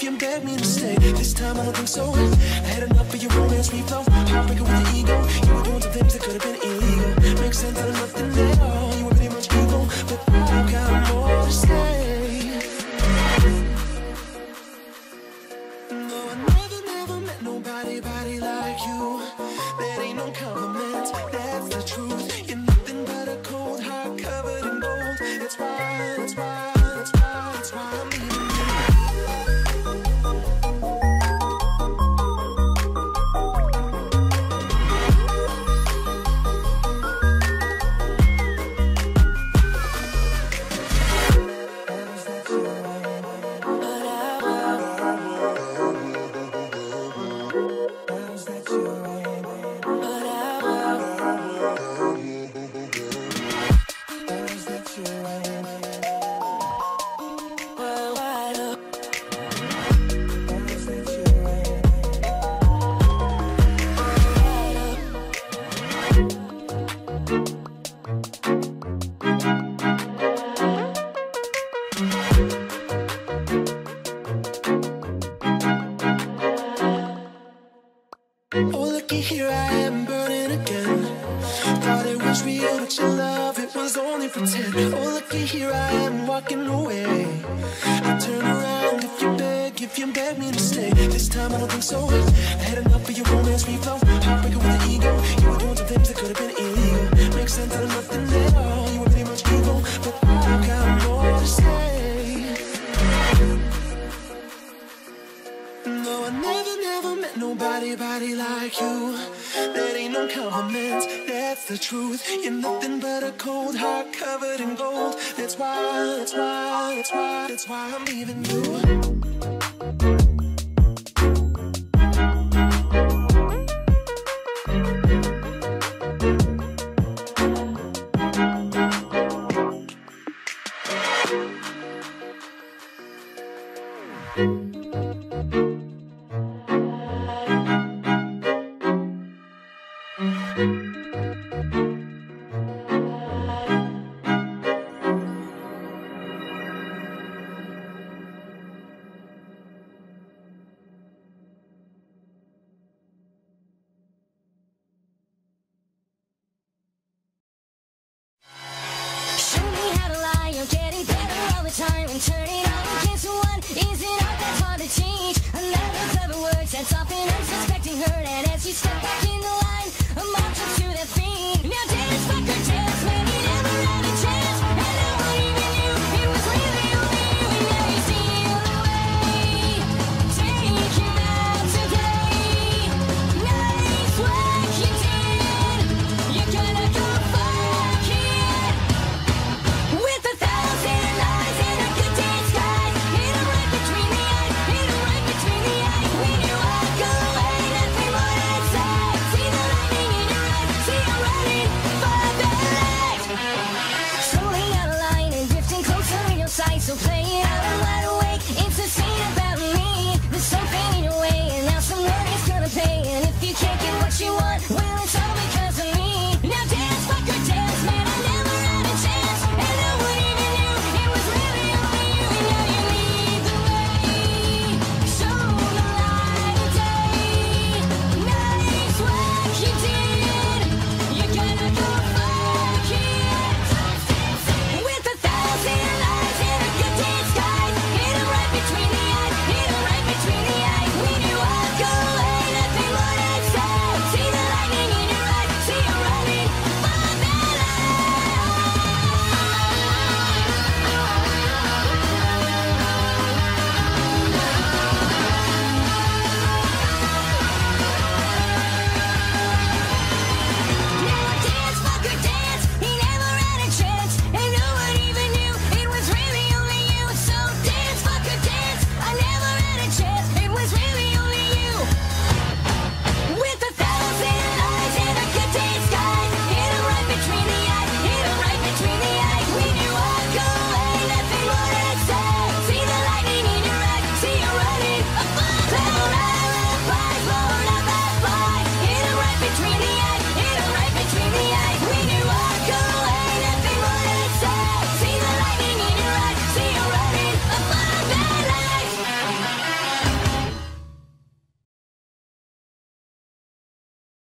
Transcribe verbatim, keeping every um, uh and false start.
you and beg me to stay. This time I don't think so. I had enough of your romance reflow. Heartbreaker with the ego. You were doing some things that could have been illegal. Makes sense out of nothing at all. You were pretty much evil, but I've got more to say. No, I never, never met nobody, body like you. That ain't no compliment, that's the truth. You're nothing but a cold heart covered in gold. That's why, that's why, that's why, that's why I'm leaving you. Oh, looky here, I am burning again. Thought it was real, but your love, it was only pretend. Oh, looky here, I am walking away. I turn around if you beg, if you beg me to stay. This time I don't think so. I had enough of your romance reflow. Heartbreaker with the ego. You were doing some things that could have been illegal. Makes sense out of nothing at all. You were pretty much evil, but I've got more to say. No, I never, never met nobody, body like you. That ain't no compliment, that's the truth. You're nothing but a cold heart covered in gold. That's why, that's why, that's why, that's why I'm leaving you. Time and turn it all against one. Is it art that's hard to change? Another clever word sets off an unsuspecting hurt, and as you step back in the line, a march up to that.